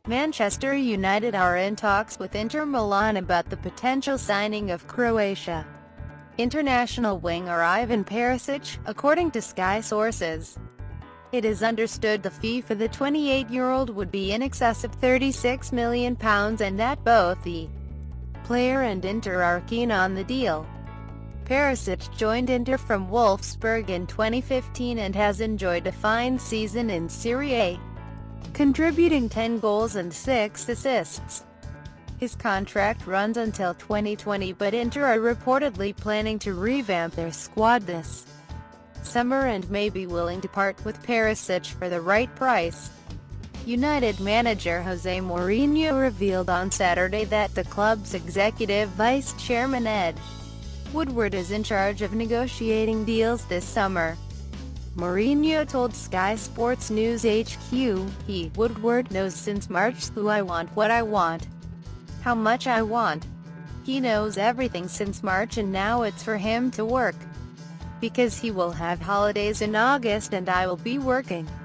Manchester United are in talks with Inter Milan about the potential signing of Croatia international winger Ivan Perisic, according to Sky sources. It is understood the fee for the 28-year-old would be in excess of £36 million and that both the player and Inter are keen on the deal. Perisic joined Inter from Wolfsburg in 2015 and has enjoyed a fine season in Serie A, contributing 10 goals and 6 assists. His contract runs until 2020, but Inter are reportedly planning to revamp their squad this summer and may be willing to part with Perisic for the right price. United manager Jose Mourinho revealed on Saturday that the club's executive vice chairman Ed Woodward is in charge of negotiating deals this summer. Mourinho told Sky Sports News HQ, Woodward knows since March who I want, what I want, how much I want. He knows everything since March and now it's for him to work. Because he will have holidays in August and I will be working.